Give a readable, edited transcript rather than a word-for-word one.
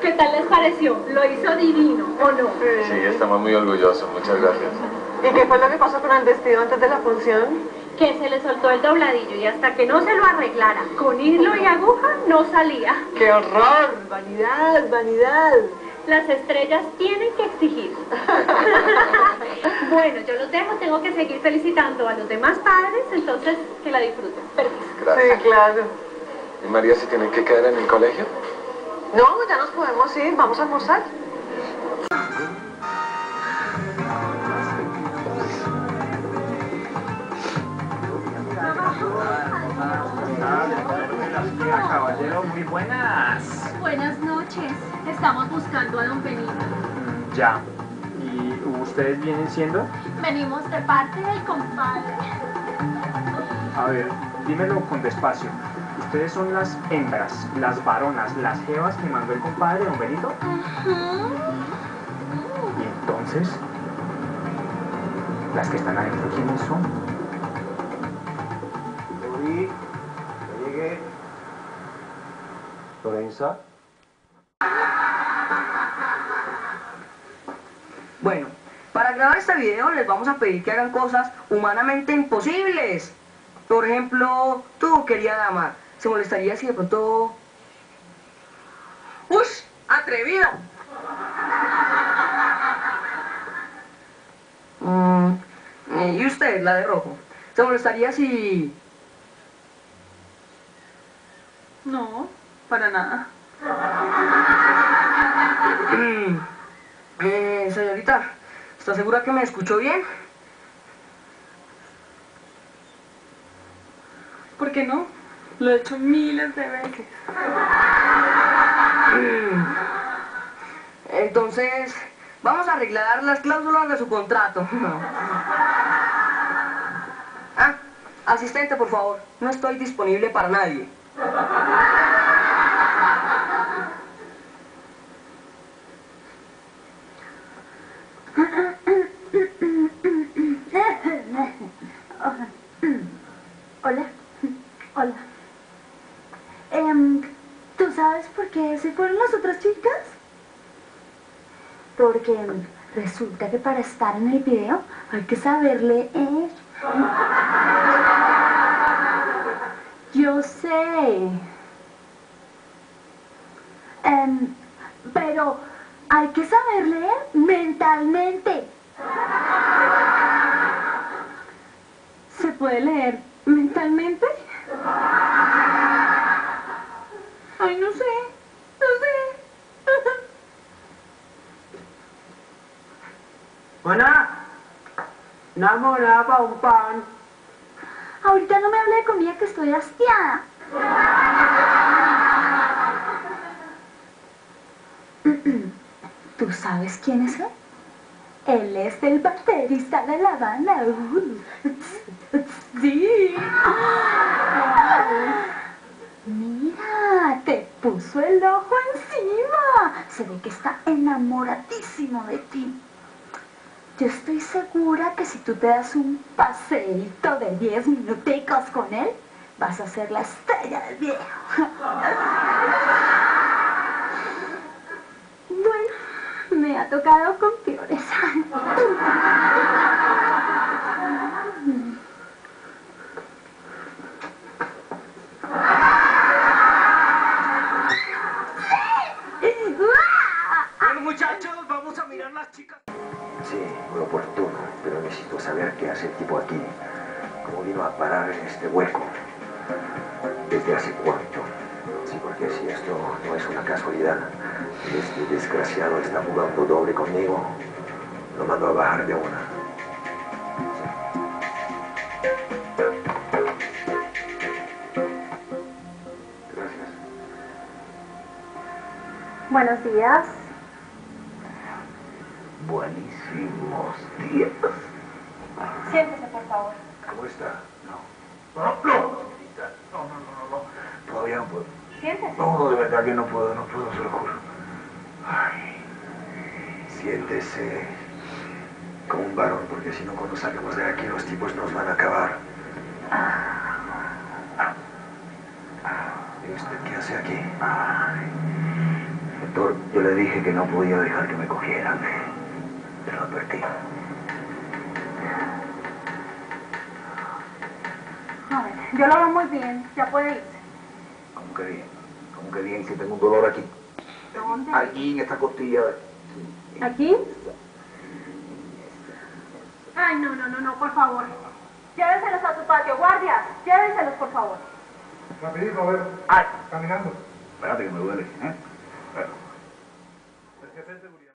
¿Qué tal les pareció? ¿Lo hizo divino o no? Sí, estamos muy orgullosos. Muchas gracias. ¿Y qué fue lo que pasó con el vestido antes de la función? Que se le soltó el dobladillo y hasta que no se lo arreglara con hilo y aguja no salía. ¡Qué horror! ¡Vanidad, vanidad! Las estrellas tienen que exigir. Bueno, yo los dejo, tengo que seguir felicitando a los demás padres, entonces que la disfruten. Permiso. Gracias. Sí, claro. ¿Y María se tiene que quedar en el colegio? No, ya nos podemos ir, vamos a almorzar. Caballero, muy buenas. Buenas noches. Estamos buscando a don Benito. Ya. ¿Y ustedes vienen siendo? Venimos de parte del compadre. A ver, dímelo con despacio. ¿Ustedes son las hembras, las varonas, las jevas que mandó el compadre, don Benito? ¿Y entonces? ¿Las que están adentro quiénes son? Lori, que llegue. Lorenza. Bueno, para grabar este video les vamos a pedir que hagan cosas humanamente imposibles. Por ejemplo, tú, querida dama, ¿se molestaría si de pronto... ¡Ush! ¡Atrevido! Y usted, la de rojo, ¿se molestaría si... No, para nada. Señorita, ¿está segura que me escuchó bien? ¿Por qué no? Lo he hecho miles de veces. Entonces, vamos a arreglar las cláusulas de su contrato. Ah, asistente, por favor. No estoy disponible para nadie. Hola. Hola. ¿Tú sabes por qué se fueron las otras chicas? Porque resulta que para estar en el video hay que saber leer. Yo sé. Pero hay que saber leer mentalmente. ¿Se puede leer mentalmente? Ay, no sé. Buena. Una moneda para un pan. Ahorita no me hable de comida que estoy hastiada. ¿Tú sabes quién es él? Él es el baterista de La Habana. Sí. Mira, te puso el ojo encima. Se ve que está enamoradísimo de ti. Yo estoy segura que si tú te das un paseíto de 10 minuticos con él, vas a ser la estrella del video. Bueno, me ha tocado con peores. Bueno, muchachos, vamos a mirar las chicas. Sí, muy oportuno, pero necesito saber qué hace el tipo aquí. ¿Cómo vino a parar en este hueco? ¿Desde hace cuánto? Sí, porque si esto no es una casualidad, y este desgraciado está jugando doble conmigo, lo mando a bajar de una. Gracias. Buenos días. Buenísimos días. Siéntese, por favor. ¿Cómo está? No. No, señorita. No. Todavía no puedo. Siéntese. No, de verdad que no puedo, se lo juro. Ay. Siéntese como un varón, porque si no, cuando salgamos de aquí, los tipos nos van a acabar. ¿Y usted qué hace aquí? Doctor, yo le dije que no podía dejar que me cogieran. Te lo advertí. A ver, yo lo veo muy bien, ya puede irse. ¿Cómo que bien? ¿Cómo que bien si tengo un dolor aquí? ¿Dónde? Allí en esta costilla. ¿Aquí? Ay, no, por favor. Llévenselos a su patio, guardias. Llévenselos, por favor. Rapidito, a ver. ¡Ay! Caminando. Espérate que me duele, ¿eh?